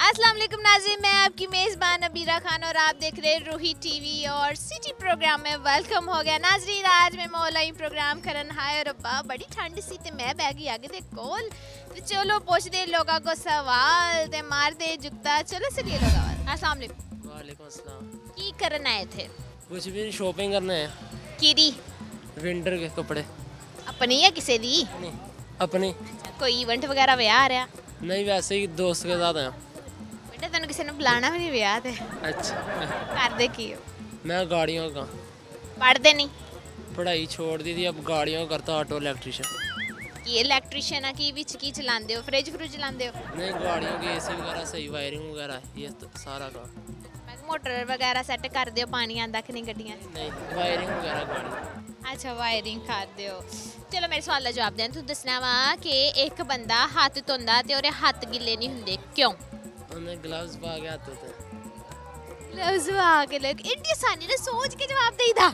अस्सलाम वालेकुम नाज़रीन, मैं आपकी मेज़बान अबीरा खान और आप देख रहे हैं रूही टीवी और सिटी प्रोग्राम में वेलकम हो गया। नाज़रीन आज मैं मौलाई प्रोग्राम करन हाय रब्बा बड़ी ठंड सी ते मैं बह गई आगे दे कोल ते चलो पूछदे लोगों को सवाल ते मार दे जुगता। चलो चलिए लोग अस्सलाम वालेकुम। वालेकुम अस्सलाम। की करन आए थे? कुछ भी शॉपिंग करना है। कीरी विंटर के कपड़े अपनी या किसी दी? अपनी कोई इवेंट वगैरह विआह आ रहा? नहीं, वैसे ही दोस्त के साथ आया। बेटा तेन किसी ने बुलाना भी नहीं विआह ते अच्छा कर दे की हो? मैं गाड़ियों का पढ़ते नहीं पढ़ाई छोड़ दी थी, अब गाड़ियों का करता ऑटो इलेक्ट्रिशियन। की इलेक्ट्रिशियन है की विच की चलाते हो? फ्रिज फ्रुज चलाते हो? नहीं, गाड़ियों की एसी वगैरह सही, वायरिंग वगैरह ये सारा काम। मोटर वगैरह सैट कर दो, पानी आंदा कि नहीं गड्डियां? नहीं, वायरिंग वगैरह गाड़ी। अच्छा वायरिंग कर दो। चलो मेरे सवाल का जवाब दें। तू दसना वा कि एक बंदा हाथ धोंदा ते ओहदे हाथ गिले नहीं हुंदे क्यों? उन्हें ग्लव्स पा के आते थे। ग्लव्स पा के लोग इतनी आसानी से सोच के जवाब देईदा।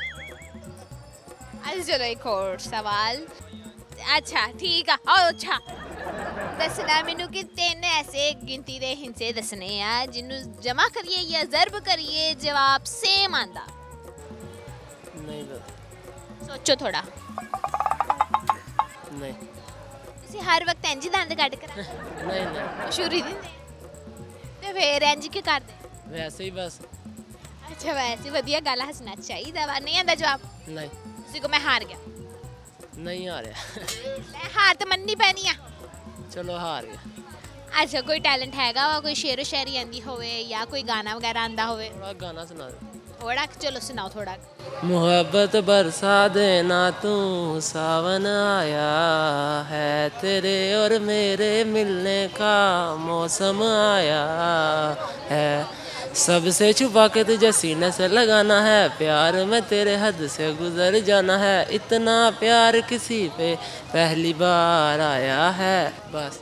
अच्छा चलो एक और सवाल। अच्छा ठीक है अच्छा दसना मैनू कि तीन ऐसे गिनती दे हिस्से दसने आ जिन्हों जमा करिए या ज़र्ब करिए जवाब सेम आंदा। नहीं पता। सोचो थोड़ा। नहीं तुसी हर वक्त इंज दंद कट कर नहीं नहीं छुरी दिंदे ते फिर इंज क्यों करदे? वैसे ही बस। अच्छा वैसे वधिया गल हसना चाहिए वा। नहीं आंदा जवाब? नहीं तुसी को मैं हार गया। नहीं आ रहा। मैं हार तो मननी पैनी आ। चलो हार गया। अच्छा कोई टैलेंट हैगा वा? कोई शेरो शायरी आंदी होवे या कोई गाना वगैरह आंदा होवे? थोड़ा गाना सुना दो। थोड़ा चलो सुनाओ थोड़ा। मोहब्बत बरसा देना तू, सावन आया है, तेरे और मेरे मिलने का मौसम आया है, सबसे छुपा के तुझे सीने से लगाना है, प्यार में तेरे हद से गुजर जाना है, इतना प्यार किसी पे पहली बार आया है। बस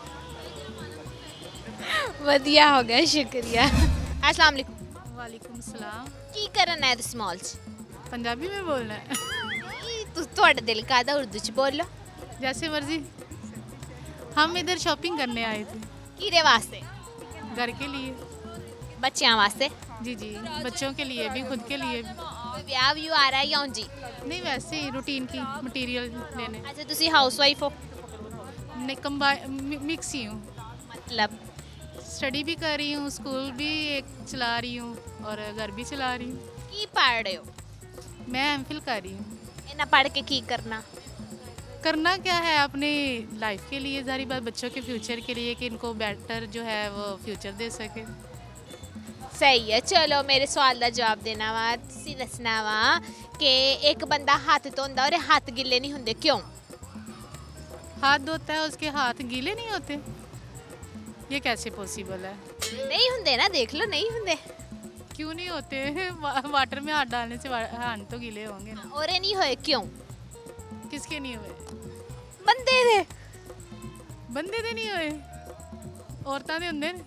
वधिया हो गया शुक्रिया। अस्सलाम वालेकुम। वालेकुम सलाम। की करना है स्मॉल च? पंजाबी में बोलना है? ਤੁਹਾਡਾ ਦਿਲ ਕਰਦਾ ਉਰਦੂ ਚ ਬੋਲੋ। जैसे मर्जी। हम इधर शॉपिंग करने आए थे। ਕਿਹਦੇ ਵਾਸਤੇ? घर के लिए। ਬੱਚਿਆਂ ਵਾਸਤੇ? जी जी, बच्चों के लिए भी, खुद के लिए भी। ਕੋਈ ਵਿਆਹ ਵੀ ਆ ਰਿਹਾ ਜਾਂ ਉਂਝ? नहीं वैसे ही रूटीन की मटेरियल लेने। ਅੱਛਾ ਤੁਸੀਂ ਹਾਊਸ ਵਾਈਫ ਹੋ? नहीं कंबाइन मिक्स ही हूँ। मतलब स्टडी भी कर रही हूँ, स्कूल भी एक चला रही हूँ और घर भी चला रही हूँ। ਕੀ ਪੜ੍ਹ ਰਹੇ ਹੋ? मैं एमफिल कर रही हूँ। ਇਹਨਾਂ ਪੜ੍ਹ ਕੇ ਕੀ ਕਰਨਾ? करना क्या है अपनी लाइफ के लिए, सारी बात बच्चों के फ्यूचर के लिए कि इनको बेटर जो है वो फ्यूचर दे सके। ਸਹੀ ਹੈ। ਚਲੋ ਮੇਰੇ ਸਵਾਲ ਦਾ ਜਵਾਬ ਦੇਣਾ ਵਾ। ਤੁਸੀਂ ਦੱਸਣਾ ਵਾ ਕਿ ਇੱਕ ਬੰਦਾ ਹੱਥ ਧੋਂਦਾ ਔਰ ਹੱਥ ਗਿੱਲੇ ਨਹੀਂ ਹੁੰਦੇ ਕਿਉਂ? हाथ धोता है उसके हाथ गीले नहीं होते? ये कैसे पॉसिबल है? ਨਹੀਂ ਹੁੰਦੇ ਨਾ, ਦੇਖ ਲਓ ਨਹੀਂ ਹੁੰਦੇ। क्यों नहीं होते? वाटर में हाथ डालने से हाथ तो गीले होंगे ना। ਔਰੇ ਨਹੀਂ ਹੋਏ ਕਿਉਂ? किसके नहीं हुए? ਬੰਦੇ ਦੇ। बंदे दे नहीं हुए, औरतां दे हुंदे ने।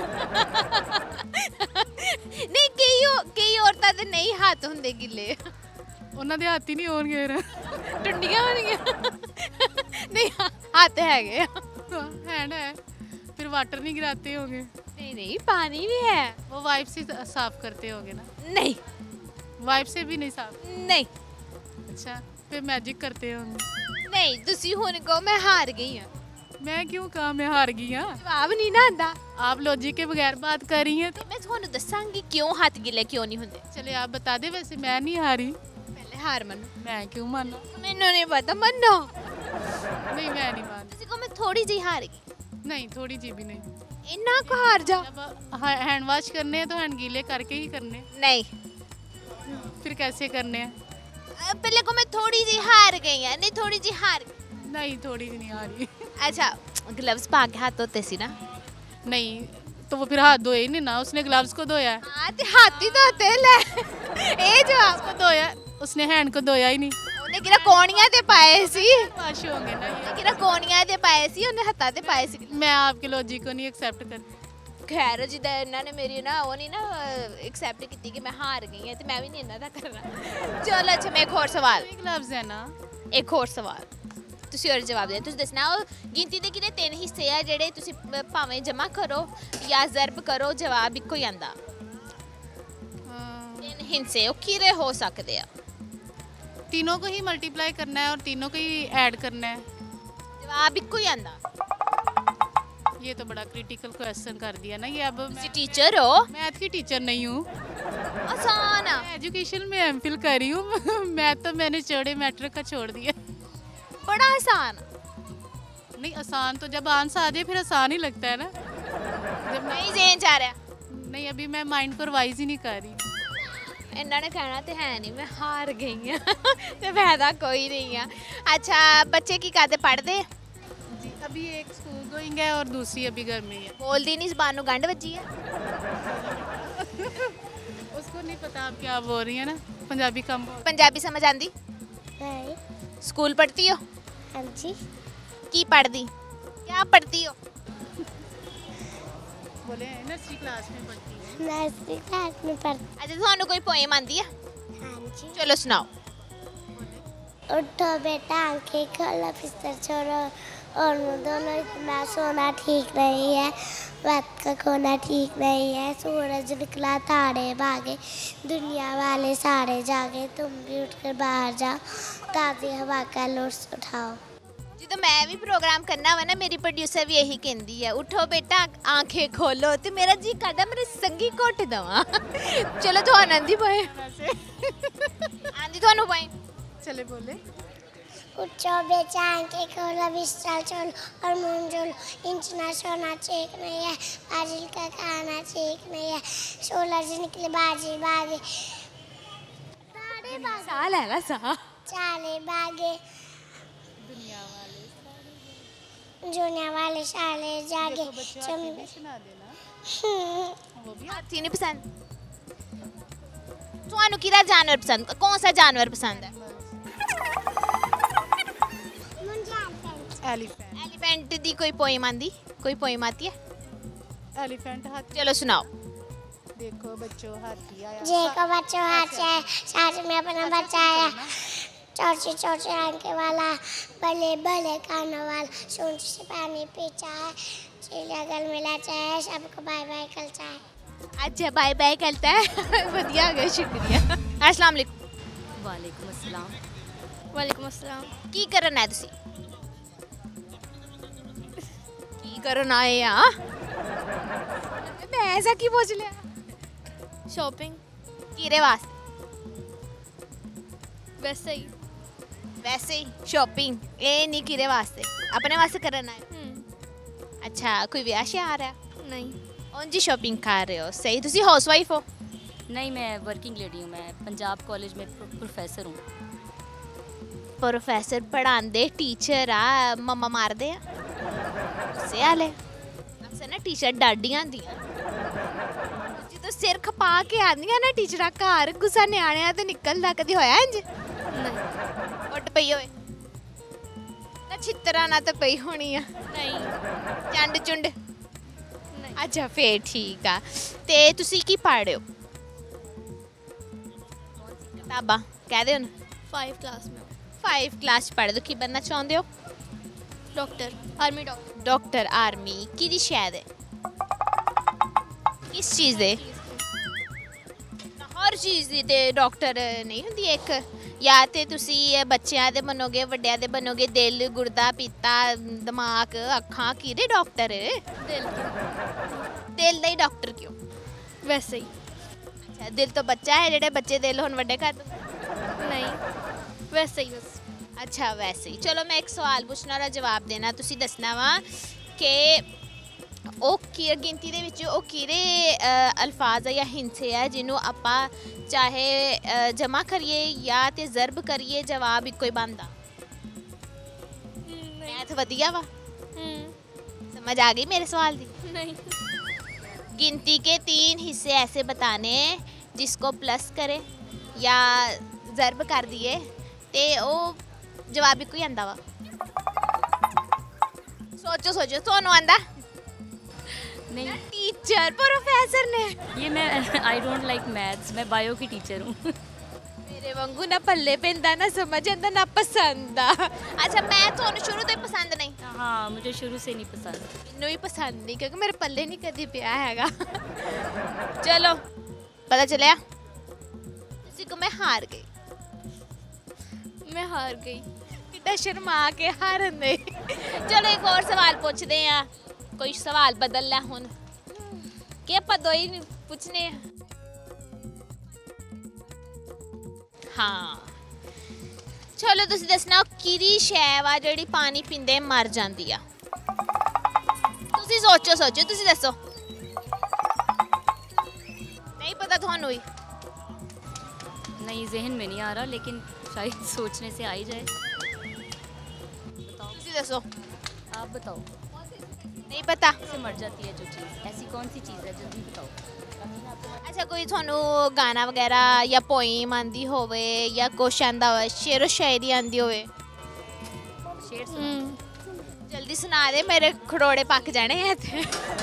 ਨਹੀਂ ਕਈ ਔਰਤਾਂ ਦੇ ਨਹੀਂ ਹੱਥ ਹੁੰਦੇ ਗਿੱਲੇ। ਉਹਨਾਂ ਦੇ ਹੱਥ ਹੀ ਨਹੀਂ ਹੋਣਗੇ ਫਿਰ। ਟੁੰਡੀਆਂ ਹੋਣਗੀਆਂ। ਨਹੀਂ ਹੱਥ ਹੈਗੇ ਆ। हैंड है, फिर वाटर नहीं गिराते होंगे। नहीं नहीं पानी भी है। वो वाइप से साफ करते होंगे ना? नहीं वाइप से भी नहीं साफ? नहीं अच्छा, फिर मैजिक करते होंगे। नहीं तुसी हुन को मैं हार गई हां। मैं क्यों कहा मैं हार गई हाँ? जवाब नहीं ना आंदा। आप लॉजिक के बगैर बात कर रही हैं तो मैं ਤੁਹਾਨੂੰ ਦੱਸਾਂਗੀ क्यों हाथ गिले क्यों नहीं ਹੁੰਦੇ। चले आप बता दे। वैसे मैं नहीं हारी। पहले हार मनो। मैं क्यों माना? ਮੈਨੂੰ नहीं पता मनो। नहीं मैं नहीं मान। ਤੁਸੀਂ को मैं थोड़ी जी हार गई। नहीं थोड़ी जी भी नहीं। इन्ना को हार जा। जब हैंड वॉश करने हैं तो हैंड गीले करके ही करने। नहीं फिर कैसे करने हैं? पहले को मैं थोड़ी जी हार गई हां। नहीं थोड़ी जी हार गई। नहीं थोड़ी भी नहीं आ रही। अच्छा ग्लव्स पा के हाथ धोते सी ना? नहीं तो वो फिर हाथ धोए ही नहीं ना, उसने ग्लव्स को धोया है। हां ते हाथ ही धोते ले। ए जवाब उसको धोया, उसने हैंड को धोया ही नहीं। ਉਹਨੇ ਕਿਹੜਾ ਕੋਣੀਆਂ ਤੇ ਪਾਏ ਸੀ? वाश होंगे ना ये। ਕਿਹੜਾ ਕੋਣੀਆਂ ਤੇ ਪਾਏ ਸੀ? ਉਹਨੇ ਹੱਥਾਂ ਤੇ ਪਾਏ ਸੀ। मैं आपके लॉजिक को नहीं एक्सेप्ट करती। ਖੈਰ ਜਿੱਦਾਂ ਇਹਨਾਂ ਨੇ ਮੇਰੀ ਨਾ ਉਹ ਨਹੀਂ ਨਾ ਐਕਸੈਪਟ ਕੀਤੀ ਕਿ ਮੈਂ ਹਾਰ ਗਈ ਹਾਂ ਤੇ ਮੈਂ ਵੀ ਨਹੀਂ ਇਹਨਾਂ ਦਾ ਕਰਨਾ। ਚਲੋ ਅੱਛਾ ਮੈਂ ਇੱਕ ਹੋਰ ਸਵਾਲ। ग्लव्स है ना? एक और सवाल। ਤੁਸੀਂ ਹੋਰ ਜਵਾਬ ਦੇ ਤੁਸੀਂ ਦੱਸਣਾ ਉਹ ਗਿਣਤੀ ਦੇ ਕਿਹੜੇ 3 ਹਿੱਸੇ ਆ ਜਿਹੜੇ ਤੁਸੀਂ ਭਾਵੇਂ ਜਮਾ ਕਰੋ ਜਾਂ ਜ਼ਰਬ ਕਰੋ ਜਵਾਬ ਇੱਕੋ ਹੀ ਆਂਦਾ 3 ਹਿੱਸੇ ਉਹ ਕਿਹੜੇ ਹੋ सकते हैं तीनों को ही मल्टीप्लाई करना है और तीनों को ही ऐड करना है। जवाब इक्को ही आंदा ये तो बड़ा क्रिटिकल क्वेश्चन कर दिया ना ये। अब ਤੁਸੀਂ टीचर हो मैथ की टीचर नहीं हूँ, आसान आ एजुकेशन में एमफिल कर रही हूँ। मैथ तो मैंने चौड़े मैट्रिक का छोड़ दिया। बड़ा आसान नहीं आसान तो जब आंसर आ जाए फिर आसान ही लगता है ना। जब नहीं जेन जा रहा नहीं अभी मैं माइंड को रिवाइज ही नहीं कर रही। ਇਹਨਾਂ ਨੇ ਕਹਿਣਾ ਤੇ ਹੈ ਨਹੀਂ ਮੈਂ ਹਾਰ ਗਈ ਆ ਤੇ ਫਾਇਦਾ ਕੋਈ ਨਹੀਂ ਆ। ਅੱਛਾ ਬੱਚੇ ਕੀ ਕਰਦੇ ਪੜ੍ਹਦੇ जी अभी एक स्कूल गोइंग है और दूसरी अभी घर में ही है। ਬੋਲਦੀ ਨਹੀਂ ਜ਼ਬਾਨ ਨੂੰ ਗੰਢ ਵੱਜੀ ਆ उसको नहीं पता आप क्या बोल रही है ना, पंजाबी कम बोल। ਪੰਜਾਬੀ ਸਮਝ ਆਂਦੀ नहीं। ਸਕੂਲ ਪੜ੍ਹती हो हाँ जी। ਕੀ ਪੜ੍ਹਦੀ क्या पढ़ती हो बोले नर्सरी क्लास में पढ़ती है। नर्सरी क्लास में पढ़ती। अच्छा ਤੁਹਾਨੂੰ ਕੋਈ ਪੋਇਮ ਆਂਦੀ ਆ हाँ जी। ਚਲੋ ਸੁਣਾਓ उठो बेटा आंखें खोलो बिस्तर छोड़ो और मुँह दोनों इतना सोना ठीक नहीं है, वक्त का खोना ठीक नहीं है। सूरज निकला तारे भागे दुनिया वाले सारे जागे, तुम भी उठकर बाहर जाओ ताज़ी हवा का लुत्फ़ उठाओ। ਜਦੋਂ ਮੈਂ ਵੀ ਪ੍ਰੋਗਰਾਮ ਕਰਨਾ ਵਾ ਨਾ ਮੇਰੀ ਪ੍ਰੋਡਿਊਸਰ ਵੀ ਇਹੀ ਕਹਿੰਦੀ ਹੈ ਉਠੋ ਬੇਟਾ ਆਂਖੇ ਖੋਲੋ ਤੇ ਮੇਰਾ ਜੀ ਕਰਦਾ ਮੇਰੇ ਸੰਗੀ ਘੁੱਟ ਦਵਾਂ ਚਲੋ ਤੁਹਾਨੂੰ ਆਂਦੀ ਪਏ ਆਂਦੀ ਤੁਹਾਨੂੰ ਪਏ चले बोले उठो बेटा आंखें खोलो बिस्तर छोड़ो और मुँह जोलो, इंचना सोना ठीक नहीं है, बाजिल का खाना ठीक नहीं है। सूरज निकले बाजी बागे सारे भागे ਸਾਹ ਲੈ ਲਾ ਸਾਹ चाले भागे दुनिया वाले साले जागे भी सुना देना वो भी। हाथी नहीं पसंद ਤੁਹਾਨੂੰ ਕਿਹੜਾ ਜਾਨਵਰ ਪਸੰਦ ਕੌਣ ਸਾ ਜਾਨਵਰ ਪਸੰਦ ਹੈ एलिफेंट। एलिफेंट दी कोई पोएम आंदी कोई पोएम आती है एलिफेंट हाथी। चलो सुनाओ देखो बच्चों हाथी आया। जे को बच्चों हाथ से साथ में अपना बचाया, चौची चौची आंखें वाला भले भले कानों वाला, सूंड से पानी पीता है, चिड़िया गल मिलाता है, सबको बाय बाय करता है। अच्छा बाय बाय करता है बढ़िया हो गया शुक्रिया अस्सलाम वालेकुम वालेकुम अस्सलाम। वालेकुम अस्सलाम की करन है तुसी की करन आए आ मैं ऐसा की पूछ लिया शॉपिंग किरे वास्ते वैसे ही। वैसे ही शॉपिंग ए नहीं किरे वास्ते अपने वास्ते करन आए अच्छा कोई ब्याह शे आ रहा है नहीं उंज शॉपिंग कर रहे हो सही तुसी हाउसवाइफ हो नहीं मैं वर्किंग लेडी हूँ, मैं पंजाब कॉलेज में प्रोफेसर हूँ। प्रोफेसर पढ़ाते टीचर आ मम्मा मारदे आ गुस्से आले अक्सर ना टीचर डाडियां आंदियां ਜਦੋਂ ਸਿਰ ਖਪਾ ਕੇ ਆਂਦੀਆਂ ਨਾ ਟੀਚਰਾਂ ਘਰ ਗੁੱਸਾ ਨਿਆਣਿਆਂ ਤੇ ਨਿਕਲਦਾ ਕਦੀ ਹੋਇਆ ਇੰਜ नहीं ਉੱਟ ਪਈ ਹੋਵੇ ਨਾ ਛਿੱਤਰਾਂ ਨਾ ਤਾਂ ਪਈ ਹੋਣੀ ਆ नहीं ਚੰਡ ਚੁੰਡ नहीं ਅੱਛਾ ਫੇਰ ਠੀਕ ਆ ਤੇ ਤੁਸੀਂ ਕੀ ਪੜ੍ਹ ਰਹੇ ਹੋ ਕਿਤਾਬਾਂ ਕਹਿ ਦਿਓ ਨਾ 5 क्लास में 5 ਕਲਾਸ ਪੜ੍ਹਦੇ ਹੋ ਕੀ ਬਣਨਾ ਚਾਹੁੰਦੇ ਹੋ doctor army doctor doctor army ਕਿਹਦੀ ਸ਼ਾਇਦ ਹੈ ਕਿਸ ਚੀਜ਼ ਦੇ ਹਰ ਚੀਜ਼ ਦੀ ਤੇ ਡਾਕਟਰ ਨਹੀਂ ਹੁੰਦੀ ਇੱਕ ਜਾਂ ਤੇ ਤੁਸੀਂ ਬੱਚਿਆਂ ਦੇ ਬਣੋਗੇ ਵੱਡਿਆਂ ਦੇ ਬਣੋਗੇ ਦਿਲ ਗੁਰਦਾ ਪੀਤਾ ਦਿਮਾਗ ਅੱਖਾਂ ਕਿਹਦੇ ਡਾਕਟਰ दिल ਦਿਲ ਦਾ ਹੀ ਡਾਕਟਰ ਕਿਉਂ वैसे ही। ਅੱਛਾ ਦਿਲ ਤੋਂ ਬੱਚਾ ਹੈ ਜਿਹੜੇ ਬੱਚੇ ਦਿਲ ਹੁਣ ਵੱਡੇ ਕਰ ਦੋ नहीं वैसे ही बस। ਅੱਛਾ ਵੈਸੇ ਹੀ ਚਲੋ ਮੈਂ ਇੱਕ ਸਵਾਲ ਪੁੱਛਣਾ ਉਹਦਾ ਜਵਾਬ ਦੇਣਾ ਤੁਸੀਂ ਦੱਸਣਾ ਵਾ ਕਿ ਉਹ ਕੀ ਗਿਣਤੀ ਦੇ ਵਿੱਚ ਉਹ ਕਿਹੜੇ ਅਲਫਾਜ਼ ਆ ਜਾਂ ਹਿੰਸੇ ਆ ਜਿਹਨੂੰ ਆਪਾਂ ਚਾਹੇ ਜਮਾ ਕਰੀਏ ਜਾਂ ਤੇ ਜ਼ਰਬ ਕਰੀਏ ਜਵਾਬ ਇੱਕੋ ਹੀ ਬਣਦਾ ਮੈਥ ਵਧੀਆ ਵਾ समझ आ गई मेरे सवाल दी नहीं गिनती के 3 हिस्से ऐसे बताने जिसको प्लस करे या ज़र्ब कर दिए ते ओ जवाब ही कोई आंदा वा सोचो सोचो ਤੁਹਾਨੂੰ ਆਂਦਾ नहीं टीचर प्रोफेसर ने ये मैं आई डोंट लाइक मैथ्स, मैं बायो की टीचर हूँ। मेरे वांगू ना पल्ले पैंदा ना समझ आंदा ना पसंद आ। अच्छा मैं ਤੁਹਾਨੂੰ शुरू तो ही पसंद नहीं? हाँ, मुझे शुरू से नहीं पसंद। ਮੈਨੂੰ ਹੀ ਪਸੰਦ ਨਹੀਂ ਕਿਉਂਕਿ ਮੇਰੇ ਪੱਲੇ ਨਹੀਂ ਕਦੀ ਪਿਆ ਹੈਗਾ। ਚਲੋ ਪਤਾ ਚੱਲਿਆ ਤੁਸੀਂ ਕੋ ਮੈਂ ਹਾਰ ਗਈ। मैं हार गई। ਕਿੱਡਾ ਸ਼ਰਮਾ ਕੇ ਹਾਰਨ ਦੇ। ਚਲੋ ਇੱਕ ਹੋਰ ਸਵਾਲ ਪੁੱਛਦੇ ਆ। ਕੋਈ ਸਵਾਲ ਬਦਲ ਲੈ ਹੁਣ ਕਿ ਆਪਾਂ ਦੋ ਹੀ ਪੁੱਛਨੇ ਆ। ਹਾਂ ਚਲੋ ਤੁਸੀਂ ਦੱਸਣਾ ਕਿਹੜੀ ਸ਼ੈ ਵਾ ਜਿਹੜੀ ਪਾਣੀ ਪੀਂਦੇ ਮਰ ਜਾਂਦੀ ਆ। ਤੁਸੀਂ ਸੋਚੋ ਤੁਸੀਂ ਦੱਸੋ। नहीं पता थानू ही? नहीं, जहन में नहीं आ रहा, लेकिन शायद सोचने से आ ही जाए। ਤੁਸੀਂ ਦੱਸੋ। आप बताओ। नहीं पता। से मर जाती है जो चीज़, ऐसी कौन सी चीज़ है, जल्दी बताओ। अच्छा कोई थानू गाना वगैरह या पोइम आंदी होवे या कुछ आंदा होवे, शेरो शायरी आंदी होवे? शेर सुनो। जल्दी सुना दे, मेरे खड़ोड़े पक जाने हैं इत्थे।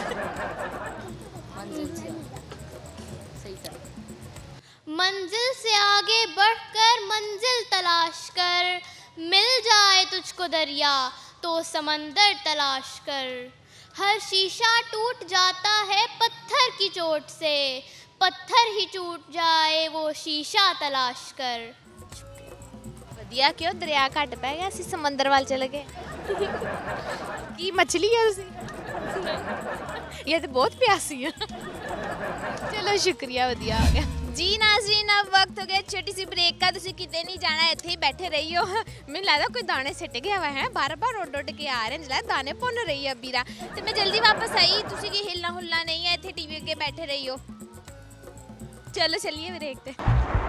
मंजिल से सही था। मंजिल से आगे बढ़कर मंजिल तलाश कर, मिल जाए तुझको दरिया तो समंदर तलाश कर। हर शीशा टूट जाता है पत्थर की चोट से, पत्थर ही टूट जाए वो शीशा तलाश कर। ਵਧੀਆ ਕਿਉਂ ਦਰਿਆ ਘੱਟ ਪੈ ਗਿਆ ਅਸੀਂ ਸਮੁੰਦਰ ਵੱਲ ਚਲੇ ਗਏ। ਕੀ ਮੱਛਲੀ ਹੈ ਤੁਸੀਂ? ਇਹ ਤਾਂ ਬਹੁਤ ਪਿਆਸੀ ਆ। ਚਲੋ ਸ਼ੁਕਰੀਆ ਵਧੀਆ ਹੋ ਗਿਆ ਜੀ। ਨਾਜ਼ਰੀਨ अब वक्त हो गया छोटी सी ब्रेक का। ਤੁਸੀਂ ਕਿਤੇ ਨਹੀਂ ਜਾਣਾ, ਇੱਥੇ ਹੀ ਬੈਠੇ ਰਹੀਓ। ਮੈਨੂੰ ਲੱਗਦਾ ਕੋਈ ਦਾਣੇ ਸਿੱਟ ਗਿਆ ਵਾ ਹੈ, ਬਾਰ-ਬਾਰ ਉੱਡ ਕੇ ਆ ਰਹੇ ਨੇ, ਜਿਹੜਾ ਦਾਣੇ ਭੁੰਨ ਰਹੀ ਆ ਵੀਰਾ। ਤੇ ਮੈਂ ਜਲਦੀ ਵਾਪਸ ਆਈ, ਤੁਸੀਂ ਕੀ ਹਿਲਣਾ ਹੁਲਣਾ ਨਹੀਂ ਹੈ, ਇੱਥੇ ਟੀਵੀ ਅੱਗੇ ਬੈਠੇ ਰਹੀਓ। ਚਲੋ ਚੱਲੀਏ ब्रेक ਤੇ।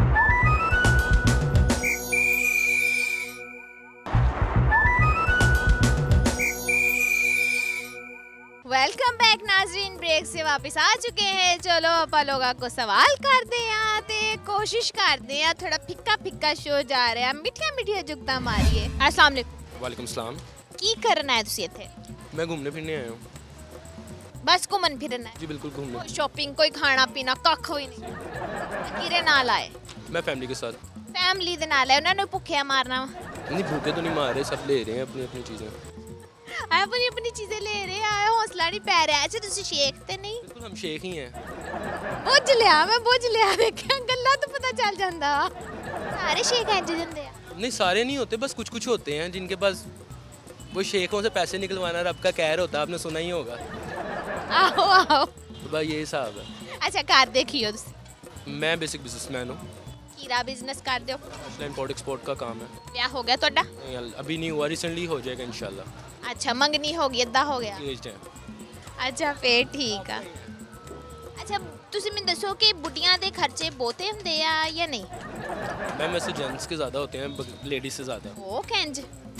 वेलकम बैक नाजरीन, ब्रेक से वापस आ चुके हैं। चलो ਆਪਾਂ ਲੋਕਾਂ को सवाल करते हैं ते कोशिश करते हैं थोड़ा फिक्का फिक्का शो जा रहा है, मिठिया मिठिया जुगता मारिए। अस्सलाम वालेकुम। वालेकुम सलाम। की करना है तुसी इत्थे? मैं घूमने फिरने आया हूँ। बस घूमन फिरना है? जी बिल्कुल घूमने। कोई शॉपिंग कोई खाना पीना कख होई नहीं? किरे नाल आए? मैं फैमिली के साथ। फैमिली दे नाल है, उन्हां नु भुखिया मारना वा? नहीं भूखे तो नहीं मार रहे, सब ले रहे हैं अपनी अपनी चीज़ें। अपनी अपनी चीजें ले रहे हैं, हौसला नहीं पै रहा। अच्छा तुसी शेख ते नहीं? बिल्कुल हम शेख ही हैं। बुझ लिया मैं, बुझ लिया। देखिया गल्ला तो पता चल जाता। सारे शेख इंज दिंदे आ? नहीं सारे नहीं होते, बस कुछ कुछ होते हैं जिनके पास वो शेखों से पैसे निकलवाना रब का कहर होता है, आपने सुना ही होगा। आओ आओ। तो भाई ये हिसाब है। अच्छा घर देखियो तुसी? मैं बेसिक बिजनेसमैन हूँ। कीरा बिजनेस कर दो? इम्पोर्ट एक्सपोर्ट का काम है। ब्याह हो गया ਤੁਹਾਡਾ? नहीं अभी नहीं हुआ, रिसेंटली हो जाएगा इंशाल्लाह। अच्छा मंगनी हो गई, अद्धा हो गया? एज्ड है। अच्छा फिर ठीक है। अच्छा ਤੁਸੀਂ ਮੈਨੂੰ ਦੱਸੋ ਕਿ ਬੁੱਢੀਆਂ ਦੇ ਖਰਚੇ ਬਹੁਤੇ ਹੁੰਦੇ ਆ ਜਾਂ ਨਹੀਂ? मैम वैसे जेंट्स के ज़्यादा होते हैं, लेडीज़ से ज़्यादा। ਉਹ ਕਿੰਜ?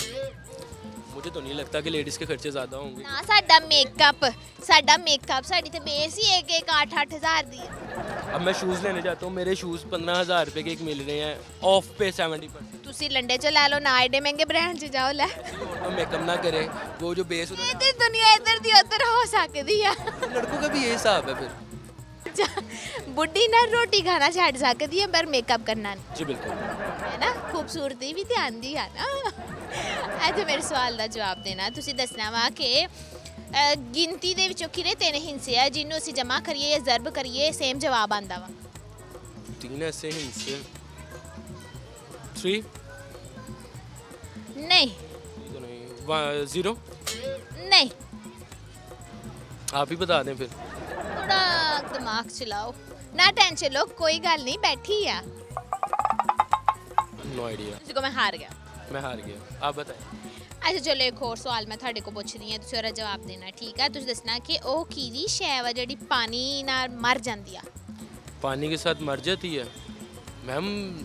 मुझे तो नहीं लगता कि लेडीज़ के खर्चे ज़्यादा होंगे। ਨਾ ਸਾਡਾ ਮੇਕਅਪ ਸਾਡੀ ਤੇ ਬੇਸ ਹੀ ਇੱਕ 8-8 ਹਜ਼ਾਰ ਦੀ ਹੈ। अब मैं शूज़ लेने जाता हूँ, मेरे शूज़ 15,000 रुपये के एक मिल रहे हैं, ऑफ पे 70%। ਤੁਸੀਂ ਲੰਡੇ ਚ ਲੈ ਲਓ ਨਾ, ਐਡੇ ਮਹਿੰਗੇ ਬ੍ਰਾਂਡ ਚ ਜਾਓ ਲੈ। तो मेकअप ना करे, वो जो बेस होता है ਤੇ ਦੁਨੀਆ ਇੱਧਰ ਦੀ ਉੱਧਰ ਹੋ ਸਕਦੀ ਆ। ना, लड़कों का भी यही हिसाब है फिर। बुढ़ी ना रोटी खाना छड़ सकती है पर मेकअप करना नहीं, जी बिल्कुल। है ना? खूबसूरती भी ध्यान दी है ना। अच्छा मेरे सवाल का जवाब देना, तुसी दसना वा कि गिनती दे विचों किरे 3 हिस्से है जिन्हों असीं जमा करिए या ज़रब करिए सेम जवाब आंदा वा? 3 ऐसे हिस्से। 3 नहीं तो नहीं, 0। नहीं, आप ही बता दें फिर। थोड़ा दिमाग चलाओ ना, टेंशन लो, कोई गल नहीं, बैठी है। No idea. तुसी को मैं हार गया। मैं हार गया, आप बताएं। अच्छा चलो एक और सवाल मैं थोड़े को पुछ रही हूँ, तुसी ओहदा जवाब देना, ठीक है? तुसी दसना कि ओह कीदी शै वा जिहड़ी पानी नाल मर जांदी आ? पानी के साथ मर जाती है मैम।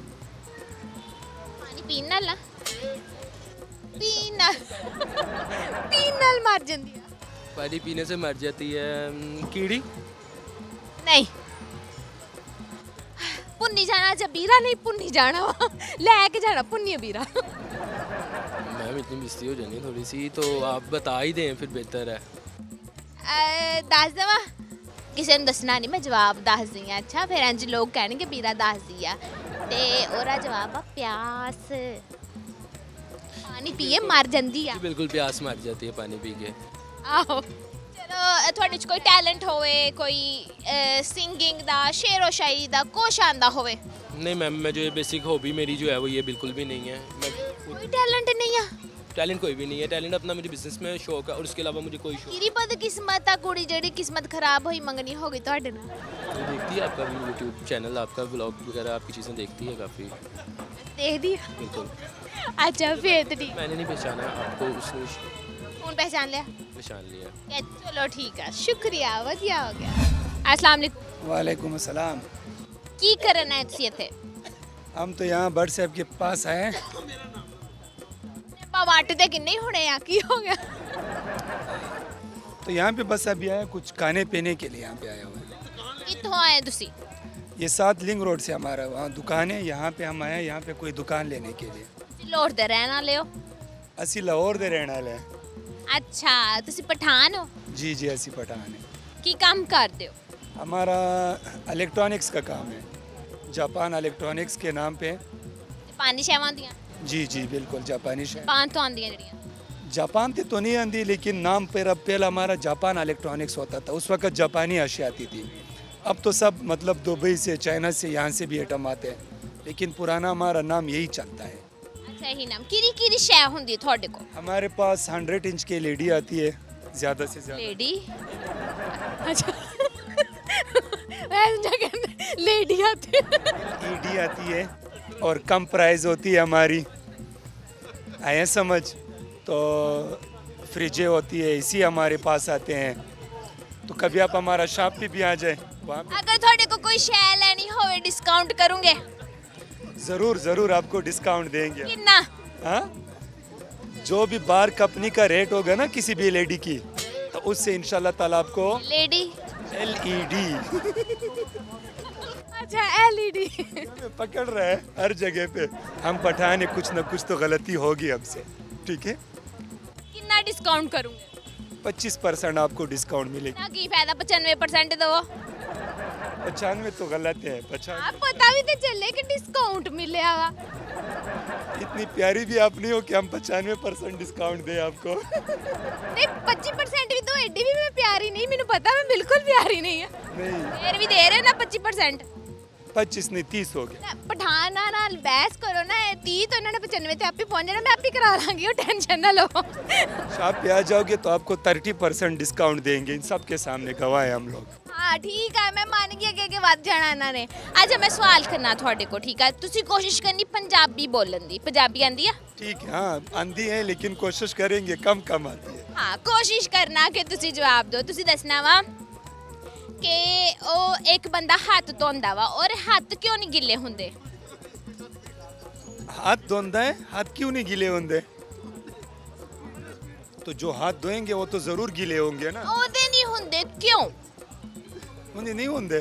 पानी पीन नाल ना? पीन नाल मर जांदी आ? पानी पीने से मर जाती है कीड़ी। नहीं पुन्नी जाना जबीरा नहीं, पुन्नी जाना वा, लैके जाना पुन्नी बीरा। मैम इतनी मिस्ती हो जानी थोड़ी सी, तो आप बता ही दें फिर बेहतर है। दस देवा? किसी ने दसना नहीं, मैं जवाब दस दी। अच्छा फिर इंज लोग कहने बीरा दस दी आ। ते ओरा जवाब आ प्यास। पानी पिए मर जांदी आ। बिल्कुल प्यास मर जाती है पानी पी के। आहो चलो थोड़े च कोई टैलेंट होवे, कोई सिंगिंग दा, शेरो शायरी दा कुछ आंदा होवे? नहीं मैम, मैं जो ये बेसिक हॉबी मेरी जो है वो ये बिल्कुल भी नहीं है। मैं कोई टैलेंट नहीं है? टैलेंट कोई भी नहीं है। टैलेंट अपना मुझे बिजनेस में शौक है और उसके अलावा मुझे कोई शौक तेरी बदकिस्मत आ कुड़ी जेड़ी किस्मत खराब होई मंगनी हो गई ਤੁਹਾਡੇ ਨਾਲ। नहीं। देखती है आपका भी यूट्यूब चैनल, आपका व्लॉग वगैरह आपकी चीज़ें देखती है काफ़ी। देख दी? बिल्कुल। अच्छा फिर तो ठीक। मैंने नहीं पहचाना आपको, उसने कौन पहचान लिया? पहचान लिया। चलो ठीक है, शुक्रिया, वधिया हो गया। अस्सलाम वालेकुम। वालेकुम अस्सलाम। की करना है तुसी इत्थे? हम तो यहाँ बर्ड साहब के पास आए हैं। वाटते किन्ने होने आ, की हो गया? तो यहाँ पे बस अभी आए कुछ खाने पीने के लिए यहाँ पे आए हुए हैं। कित्थों आए तुसी? ये 7 लिंक रोड से हमारा वहाँ दुकान है, यहाँ पे हम आए हैं यहाँ पे कोई दुकान लेने के लिए। लाहौर दे रहने वाले हो? असी लाहौर दे रहने वाले हैं। अच्छा तुसी पठान हो? जी जी, असी पठान है। की काम करते हो? हमारा इलेक्ट्रॉनिक्स का काम है, जापान इलेक्ट्रॉनिक्स के नाम पे। पानी शेवां दियां? जी जी बिल्कुल, जापानी शहर। पान तो आंदियां जड़ियां? जापान से तो नहीं आती, लेकिन नाम पर अब पहले हमारा जापान इलेक्ट्रॉनिक्स होता था। उस वक्त जापानी अशिया आती थी। अब तो सब मतलब दुबई से, चाइना से, यहाँ से भी आइटम आते हैं, लेकिन पुराना हमारा नाम यही चलता है। अच्छा यही नाम। किरी शै हुंदी थोड़े को? हमारे पास 100 इंच की लेडी आती है, ज़्यादा से ज़्यादा। लेडी? अच्छा लेडी आती है। ईडी आती है और कम प्राइस होती है हमारी, आए समझ। तो फ्रिजें होती है, इसी हमारे पास आते हैं। तो कभी आप हमारा शॉप पे भी आ जाए, वहाँ पे अगर थोड़े को कोई शै लेनी होवे डिस्काउंट करूंगे? ज़रूर ज़रूर आपको डिस्काउंट देंगे। कितना? हाँ, जो भी बार कंपनी का रेट होगा ना किसी भी लेडी की, तो उससे इंशाल्लाह ताला आपको लेडी LED अच्छा LED पकड़ रहा है हर जगह पे। हम पठान है, कुछ ना कुछ तो गलती होगी हमसे, ठीक है। कितना डिस्काउंट करूंगे? 25% आपको डिस्काउंट मिलेगा। ना की फायदा 95% दो। 95 तो गलत है, 95। आप पता भी तो चले कि डिस्काउंट मिले आवा। इतनी प्यारी भी आप नहीं हो कि हम 95% डिस्काउंट दें आपको। नहीं 25% भी तो एडी भी मैं प्यारी नहीं, मैंने पता मैं बिल्कुल प्यारी नहीं है। नहीं फिर भी दे रहे ना 25%। 25 नहीं 30 हो गया। पठान नाल बहस करो ना, 30 तो इन्होंने 95 पे आप ही पहुंच जाना, मैं आप ही करा लांगी, टेंशन ना लो। शॉप पे आ जाओगे तो आपको 30% डिस्काउंट देंगे, इन सब के सामने गवाह है हम लोग। हाँ ठीक है, मैं मान गई अगे वध जाना इन्होंने। अच्छा मैं सवाल करना थोड़े को, ठीक है? तुसी कोशिश करनी पंजाबी बोलन दी। पंजाबी आंदी है? ठीक है, हाँ आंधी है, लेकिन कोशिश करेंगे, कम कम आती है। हाँ कोशिश करना कि तुसी जवाब दो। तुसी दसना वा कि ओ एक बंदा हाथ धोंदा वा और हाथ क्यों नहीं गिले हुंदे? हाथ धोंदा है, हाथ क्यों नहीं गीले होंगे? तो जो हाथ धोएंगे वो तो जरूर गीले होंगे ना। ओदे नहीं हुंदे क्यों? उन्हें नहीं होंगे।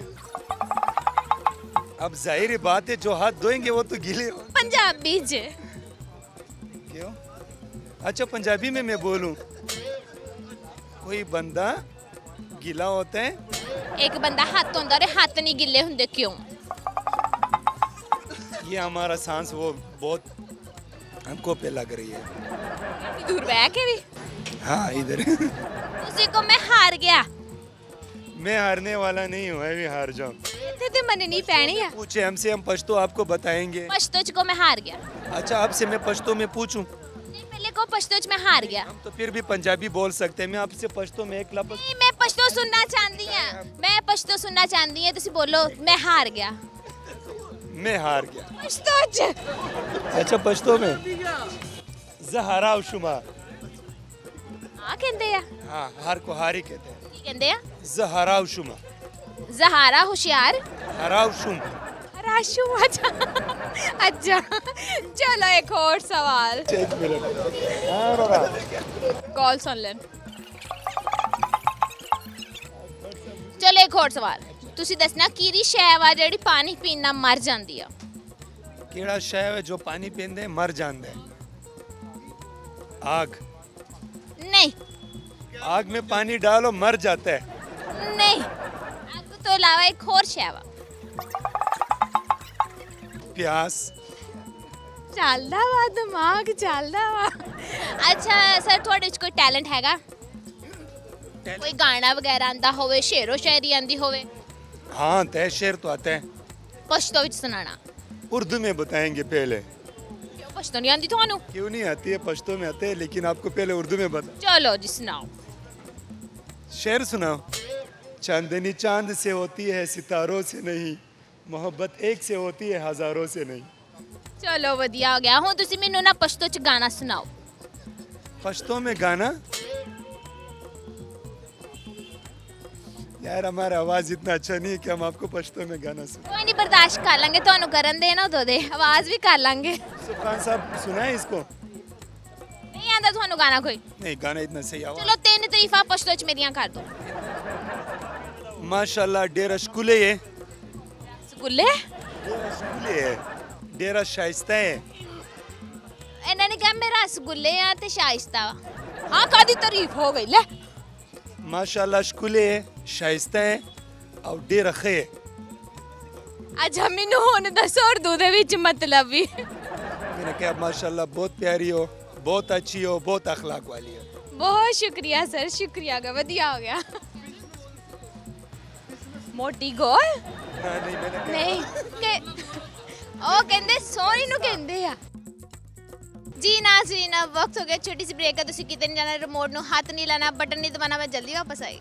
अब जाहिर बात है, जो हाथ धोएंगे वो तो गीले होंगे। पंजाबी च क्यों? अच्छा पंजाबी में मैं बोलूं, कोई बंदा गीला होता है, एक बंदा हाथ धोंदा और हाथ नहीं गिले हुंदे क्यों? ये हमारा सांस वो बहुत हमको पे लग रही है। दूर बह के भी? हाँ इधर। तुसी को मैं हार गया। मैं हारने वाला नहीं हूँ, मैं भी हार जाऊँ। ते मने नहीं पैनी है। पूछे हमसे, हम पश्तो आपको बताएंगे। पश्तो च को मैं हार गया। अच्छा आपसे मैं पश्तो में पूछूं? नहीं पहले को पश्तो च मैं हार गया। हम तो फिर भी पंजाबी बोल सकते हैं। मैं आपसे पश्तो में एक लफ्ज़। नहीं मैं पश्तो सुनना चाहती हूं, मैं पश्तो सुनना चाहती हूं। तुसी बोलो मैं हार गया। मैं हार गया। पश्तो च? अच्छा पश्तो में जहरा शुमा। हां कहंदे आ? हाँ, हार को हारी कहते हैं। की कहंदे आ? जहरा शुमा। जहारा होशियार? हराव शुम। राशु अच्छा। अच्छा चलो एक और सवाल। एक मिनट। कॉल सुन लें। चलो एक और सवाल। तुसी दसना कीरी शै वा जेड़ी पानी पीना मर जांदी आ? केड़ा शै है जो पानी पींदे मर जांदा है? आग। नहीं। आग में पानी डालो मर जाता है। नहीं, आग तो अलावा एक और शै वा। प्यास। ਚੱਲਦਾ ਵਾ ਦਿਮਾਗ ਚੱਲਦਾ ਵਾ। ਅੱਛਾ ਸਰ ਤੁਹਾਡੇ 'ਚ ਕੋਈ ਟੈਲੈਂਟ ਹੈਗਾ? ਕੋਈ ਗਾਣਾ ਵਗੈਰਾ ਆਂਦਾ ਹੋਵੇ, ਸ਼ੇਰੋ ਸ਼ਾਇਰੀ ਆਂਦੀ ਹੋਵੇ? हाँ आता है, शेर तो आता है। ਪਸ਼ਤੋ ਵਿੱਚ ਸੁਣਾਣਾ। उर्दू में बताएंगे पहले। ਕਿਉਂ ਪਸ਼ਤੋ ਨਹੀਂ ਆਂਦੀ ਤੁਹਾਨੂੰ? क्यों नहीं आती है, पश्तो में आते हैं, लेकिन आपको पहले उर्दू में बता। ਚਲੋ ਜੀ ਸੁਣਾਓ। शेर सुनाओ। चांदनी चांद से होती है, सितारों से नहीं। मोहब्बत एक से होती है, हजारों से नहीं। ਚਲੋ ਵਧੀਆ ਹੋ ਗਿਆ। ਹੁਣ ਤੁਸੀਂ ਮੈਨੂੰ ਨਾ ਪਸ਼ਤੋ 'ਚ ਗਾਣਾ ਸੁਣਾਓ। पश्तो में गाना? यार हमारा आवाज इतना अच्छा नहीं है कि हम आपको पश्तो में गाना सुना। ਕੋਈ ਨਹੀਂ ਬਰਦਾਸ਼ਤ ਕਰ ਲਾਂਗੇ, ਤੁਹਾਨੂੰ ਕਰਨ ਦੇ ਨਾ ਉਦੋਂ ਦੇ ਆਵਾਜ਼ ਵੀ ਕਰ ਲਾਂਗੇ। सुखान साहब सुना है इसको? ਨਹੀਂ ਆਂਦਾ ਤੁਹਾਨੂੰ ਗਾਣਾ ਕੋਈ? नहीं, गाना इतना सही आवाज। ਚਲੋ ਤਿੰਨ ਤਾਰੀਫਾਂ ਪਸ਼ਤੋ 'ਚ ਮੇਰੀਆਂ ਕਰ ਦਿਓ। माशाल्लाह डेरा शकुले है। ਸਕੂਲੇ डेरा शकुले है, डेरा शाइस्ता है। ਇਹਨਾਂ ਨੇ ਕਿਹਾ ਮੇਰਾ ਰਸਗੁੱਲੇ ਆ ਤੇ ਸ਼ਾਇਸਤਾ ਵਾ। ਹਾਂ ਕਾਦੀ ਤਾਰੀਫ ਹੋ ਗਈ ਲੈ। माशाल्लाह शकुले है, शाइस्ता है और डेरा खे है। ਅੱਛਾ ਮੈਨੂੰ ਹੁਣ ਦੱਸੋ ਉਰਦੂ ਦੇ ਵਿੱਚ ਮਤਲਬ ਵੀ। मैंने कहा माशाल्लाह बहुत प्यारी हो, बहुत अच्छी हो, बहुत अखलाक वाली हो। ਬਹੁਤ ਸ਼ੁਕਰੀਆ ਸਰ, ਸ਼ੁਕਰੀਆ ਗਾ, ਵਧੀਆ ਹੋ ਗਿਆ। ਮੋਟੀ ਗੋਲ हाँ, नहीं मैंने कहा ਨਹੀਂ ਕਿ ਉਹ ਕਹਿੰਦੇ ਸੋਹਣੀ ਨੂੰ ਕਹਿੰਦੇ ਆ। जी नाज़रीन अब वक्त हो गया छोटी सी ब्रेक का। तुसी किते नहीं जाना, रिमोट नु हाथ नहीं लाना, बटन नहीं दबाना, मैं जल्दी वापस आई।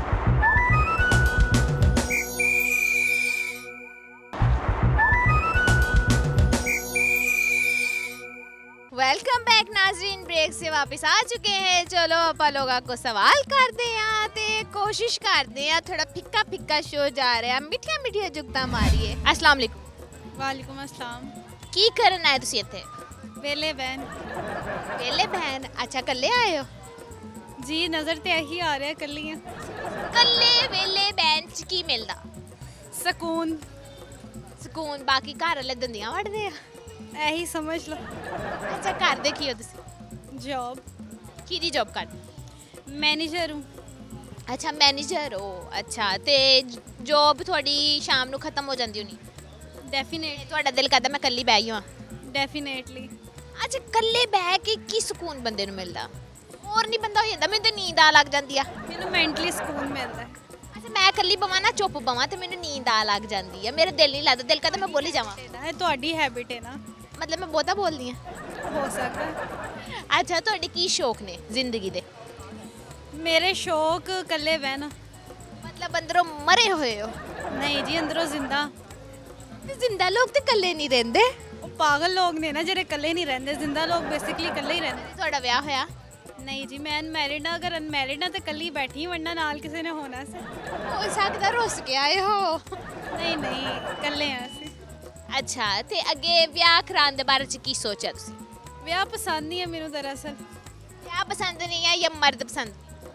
वेलकम बैक नाज़रीन, ब्रेक से वापस आ चुके हैं। चलो आप लोगों को सवाल करते हैं ते कोशिश करते हैं, थोड़ा फिक्का फिक्का शो जा रहा है, मिठिया मिठिया जुगता मारिए। अस्सलाम वालेकुम। वालेकुम अस्सलाम। की करना है तुसी इत्थे? वेले बहन वेले बहन। अच्छा कल्ले आए हो? जी नज़र तो यही आ रहा है कलियां। ਕੱਲੇ ਵੇਲੇ ਬੈਂਚ ਕੀ ਮਿਲਦਾ? ਸਕੂਨ। ਸਕੂਨ। ਬਾਕੀ ਘਰ ਵਾਲੇ ਦੰਦੀਆਂ ਵੜਦੇ ਆ। यही समझ लो। ਅੱਛਾ ਕਰਦੇ ਕੀ ਹੋ ਤੁਸੀਂ? जॉब ਕਿਹਦੀ ਜੌਬ ਕਰਦੇ? मैनेजर हूँ। ਅੱਛਾ ਮੈਨੇਜਰ ਹੋ। ਅੱਛਾ ਤੇ ਜੌਬ ਤੁਹਾਡੀ ਸ਼ਾਮ ਨੂੰ ਖਤਮ ਹੋ ਜਾਂਦੀ ਹੋਣੀ? डेफिनेट ਤੁਹਾਡਾ ਦਿਲ ਕਰਦਾ ਮੈਂ ਕੱਲੀ ਬਹਿ ਜਾਵਾਂ? डेफिनेटली। ਅੱਛਾ ਕੱਲੇ ਬਹਿ ਕੇ ਕੀ ਸਕੂਨ ਬੰਦੇ ਨੂੰ ਮਿਲਦਾ? ਹੋਰ ਨਹੀਂ ਬੰਦਾ ਹੋ ਜਾਂਦਾ, ਮੈਨੂੰ ਤਾਂ ਨੀਂਦ ਆ ਲੱਗ ਜਾਂਦੀ ਆ। मैंने मेंटली सुकून मिलता है। ਅੱਛਾ ਮੈਂ ਕੱਲੀ ਬਵਾਂ ਨਾ, ਚੁੱਪ ਬਵਾਂ ਤੇ ਮੈਨੂੰ ਨੀਂਦ ਆ ਲੱਗ ਜਾਂਦੀ ਆ। ਮੇਰਾ ਦਿਲ ਨਹੀਂ ਲੱਗਦਾ, ਦਿਲ ਕਰਦਾ ਮੈਂ ਬੋਲੀ ਜਾਵਾਂ। ਇਹ ਤੁਹਾਡੀ ਹੈਬਿਟ ਹੈ ਨਾ। ਮਤਲਬ ਮੈਂ ਬਹੁਤਾ ਬੋਲਦੀ ਆ? ਹੋ ਸਕਦਾ। ਅੱਛਾ ਤੁਹਾਡੇ ਕੀ ਸ਼ੌਕ ਨੇ ਜ਼ਿੰਦਗੀ ਦੇ? ਮੇਰੇ ਸ਼ੌਕ ਇਕੱਲੇ ਬਹਿਣਾ। ਮਤਲਬ ਅੰਦਰੋਂ ਮਰੇ ਹੋਏ ਹੋ? ਨਹੀਂ ਜੀ, ਅੰਦਰੋਂ ਜ਼ਿੰਦਾ। ਤੇ ਜ਼ਿੰਦਾ ਲੋਕ ਤੇ ਇਕੱਲੇ ਨਹੀਂ ਰਹਿੰਦੇ। ਉਹ ਪਾਗਲ ਲੋਕ ਨੇ ਨਾ ਜਿਹੜੇ ਇਕੱਲੇ ਨਹੀਂ ਰਹਿੰਦੇ। ਜ਼ਿੰਦਾ ਲੋਕ ਬੇਸਿਕਲੀ ਇਕੱਲੇ ਹੀ ਰਹਿੰਦੇ। ਤੁਹਾਡਾ ਵਿਆਹ ਹੋਇਆ? ਨਹੀਂ ਜੀ, ਮੈਂ ਅਨਮੈਰਿਡ ਆ। ਅਗਰ ਅਨਮੈਰਿਡ ਆ ਤਾਂ ਇਕੱਲੀ ਬੈਠੀ, ਵਰਨਾ ਨਾਲ ਕਿਸੇ ਨੇ ਹੋਣਾ ਸੀ। ਹੋ ਸਕਦਾ ਰੁੱਸ ਕੇ ਆਏ ਹੋ। ਨਹੀਂ ਨਹੀਂ, ਇਕੱਲੇ ਆ ਅਸੀਂ। ਅੱਛਾ ਤੇ ਅੱਗੇ ਵਿਆਹ ਕਰਾਉਣ ਦੇ ਬਾਰੇ ਚ ਕੀ ਸੋਚਿਆ ਤੁਸੀਂ? ਵਿਆਹ ਪਸੰਦ ਨਹੀਂ ਹੈ ਮੈਨੂੰ ਦਰਅਸਲ। ਵਿਆਹ ਪਸੰਦ ਨਹੀਂ ਹੈ ਜਾਂ ਮਰਦ ਪਸੰਦ?